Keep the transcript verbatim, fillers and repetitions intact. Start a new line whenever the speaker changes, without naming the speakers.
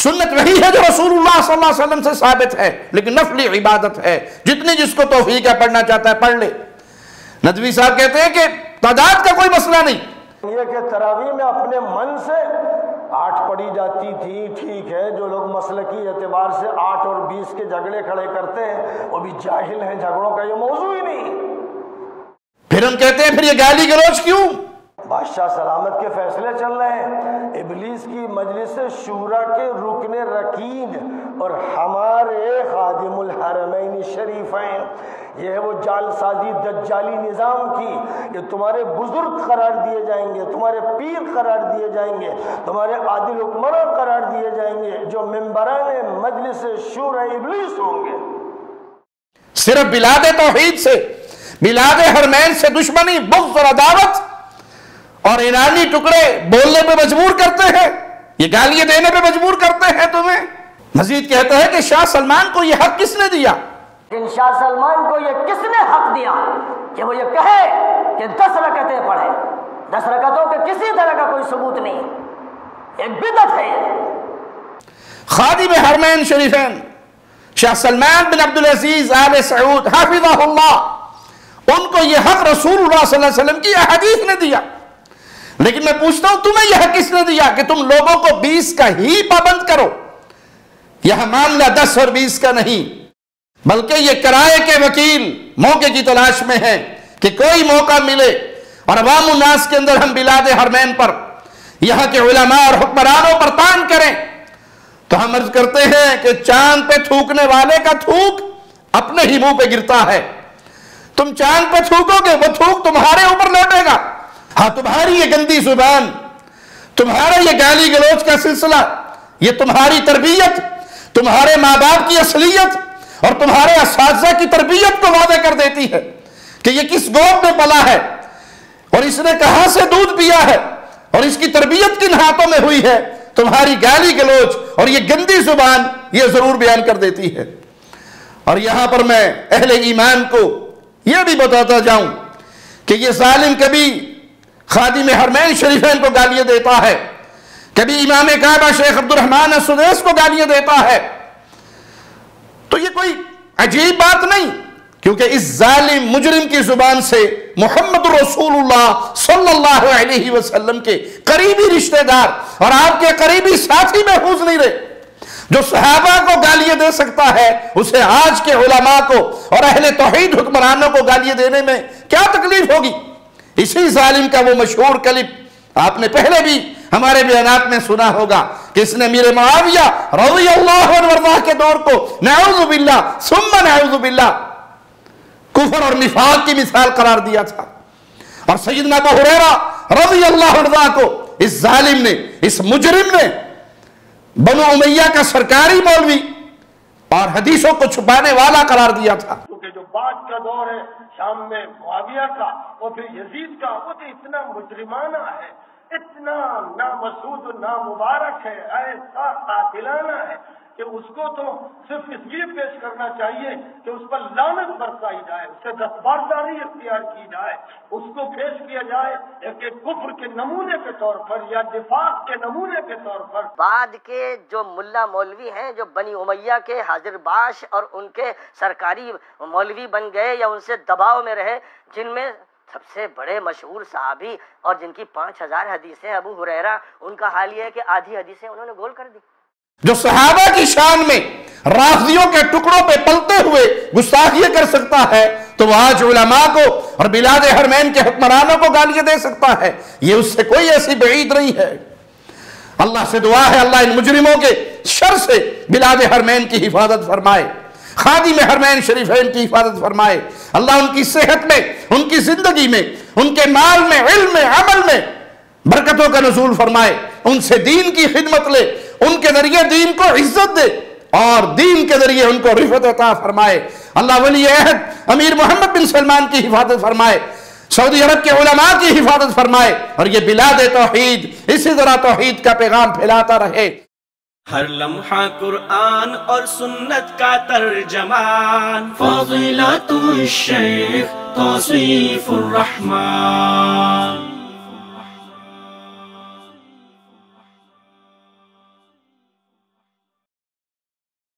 سنت وہی ہے جو رسول اللہ صلی اللہ علیہ وسلم سے ثابت ہے، لیکن نفلی عبادت ہے، جتنی جس کو توفیق ہے پڑھنا چاہتا ہے پڑھ لے۔ ندوی صاحب کہتے ہیں کہ تعداد کا کوئی مسئلہ نہیں،
یہ کہ تراویح میں اپنے من سے آٹھ پڑھی جاتی تھی، ٹھیک ہے، جو لوگ مسلکی اعتبار سے آٹھ اور بیس کے جھگڑے کھڑے کرتے ہیں وہ بھی جاہل ہیں، جھگڑوں کا یہ موضوع ہی نہیں۔
پھر ہم کہتے ہیں پھر یہ گالی گلوچ کیوں؟
بادشاہ سلامت کے فیصلے چل رہے ہیں، ابلیس کی مجلس شورا کے رکن رکین اور ہمارے خادم الحرمین شریفین، یہ ہے وہ جال سازی دجالی نظام کی کہ تمہارے بزرگ قرار دیے جائیں گے، تمہارے پیر قرار دیے جائیں گے، تمہارے عادل حکمراں قرار دیے جائیں گے، جو ممبران مجلس شورا ابلیس ہوں گے۔
صرف بلاد توحید سے، بلاد حرمین سے دشمنی، بغض اور عداوت اور انانی ٹکڑے بولنے پہ مجبور کرتے ہیں، یہ گالیاں دینے پہ مجبور کرتے ہیں تمہیں۔ مزید کہتا ہے کہ شاہ سلمان کو یہ حق کس نے دیا؟
لیکن شاہ سلمان کو یہ کس نے حق دیا کہ وہ یہ کہے کہ دس رکعتیں پڑھے؟ دس رکعتوں کے کسی طرح کا کوئی ثبوت نہیں، ایک بدعت ہے یہ۔
خادم حرمین شریفین شاہ سلمان بن عبدالعزیز آل سعود حافظہ اللہ، ان کو یہ حق رسول اللہ صلی اللہ علیہ وسلم کی احادیث نے دیا، لیکن میں پوچھتا ہوں تمہیں یہ حق کس نے دیا کہ تم لوگوں کو بیس کا ہی پابند کرو؟ یہ معاملہ دس اور بیس کا نہیں، بلکہ یہ کرائے کے وکیل موقع کی تلاش میں ہیں کہ کوئی موقع ملے اور عوام الناس کے اندر ہم بلاد حرمین پر، یہاں کے علماء اور حکمرانوں پر تان کریں، تو ہم عرض کرتے ہیں کہ چاند پہ تھوکنے والے کا تھوک اپنے ہی منہ پہ گرتا ہے۔ تم چاند پہ تھوکو گے، وہ تھوک تمہارے اوپر لوٹے گا۔ ہاں، تمہاری یہ گندی زبان، تمہارا یہ گالی گلوچ کا سلسلہ، یہ تمہاری تربیت، تمہارے ماں باپ کی اصلیت اور تمہارے اساتذہ کی تربیت کو واضح کر دیتی ہے کہ یہ کس گود میں پلا ہے اور اس نے کہاں سے دودھ پیا ہے اور اس کی تربیت کن ہاتھوں میں ہوئی ہے۔ تمہاری گالی گلوچ اور یہ گندی زبان یہ ضرور بیان کر دیتی ہے۔ اور یہاں پر میں اہل ایمان کو یہ بھی بتاتا جاؤں کہ یہ ظالم کبھی خادم حرمین شریفین کو گالیاں دیتا ہے، کبھی امام کعبہ شیخ عبد الرحمن السدیس کو گالیاں دیتا ہے، تو یہ کوئی عجیب بات نہیں، کیونکہ اس ظالم مجرم کی زبان سے محمد رسول اللہ صلی اللہ علیہ وسلم کے قریبی رشتہ دار اور آپ کے قریبی ساتھی محفوظ نہیں رہے۔ جو صحابہ کو گالیاں دے سکتا ہے اسے آج کے علماء کو اور اہل توحید حکمرانوں کو گالیاں دینے میں کیا تکلیف ہوگی؟ اسی ظالم کا وہ مشہور کلپ آپ نے پہلے بھی ہمارے بیانات میں سنا ہوگا کہ اس نے امیر معاویہ رضی اللہ عنہ وارضاہ کے دور کو نعوذ باللہ ثم نعوذ باللہ کفر اور نفاق کی مثال قرار دیا تھا، اور سیدنا ابو ہریرہ رضی اللہ عنہ کو اس ظالم نے، اس مجرم نے بنو امیہ کا سرکاری مولوی اور حدیثوں کو چھپانے والا قرار دیا تھا۔
کیونکہ جو بعد کا دور ہے شام میں معاویہ کا اور پھر یزید کا، وہ تو اتنا مجرمانہ ہے، اتنا نامسعود و نامبارک ہے، ایسا قاتلانہ ہے کہ اس کو تو صرف اس لیے پیش کرنا چاہیے کہ اس پر لعنت برسائی جائے، اسے دستبرداری اختیار کی جائے، اس کو پیش کیا جائے ایک کفر کے نمونے کے طور پر یا نفاق کے نمونے کے طور پر۔
بعد کے جو ملا مولوی ہیں جو بنی امیہ کے حاضر باش اور ان کے سرکاری مولوی بن گئے یا ان سے دباؤ میں رہے، جن میں سب سے بڑے مشہور صحابی اور جن کی پانچ ہزار حدیثیں ابو ہریرہ، ان کا حال یہ ہے کہ آدھی حدیثیں انہوں نے گول کر دی۔
جو صحابہ کی شان میں رافضیوں کے ٹکڑوں پہ پلتے ہوئے گستاخیاں کر سکتا ہے تو وہ آج علماء کو اور بلاد حرمین کے حکمرانوں کو گالیاں دے سکتا ہے، یہ اس سے کوئی ایسی بعید نہیں ہے۔ اللہ سے دعا ہے اللہ ان مجرموں کے شر سے بلاد حرمین کی حفاظت فرمائے، خادم حرمین شریفین کی حفاظت فرمائے، اللہ ان کی صحت میں، ان کی زندگی میں، ان کے مال میں، علم میں، عمل میں برکتوں کا نزول فرمائے، ان سے دین کی خدمت لے، ان کے ذریعے دین کو عزت دے اور دین کے ذریعے ان کو رفعت عطا فرمائے۔ اللہ ولی عہد امیر محمد بن سلمان کی حفاظت فرمائے، سعودی عرب کے علماء کی حفاظت فرمائے، اور یہ بلاد توحید اسی طرح توحید کا پیغام پھیلاتا رہے۔
ہر لمحہ قرآن اور سنت کا ترجمان، فضیلت الشیخ توصیف الرحمان۔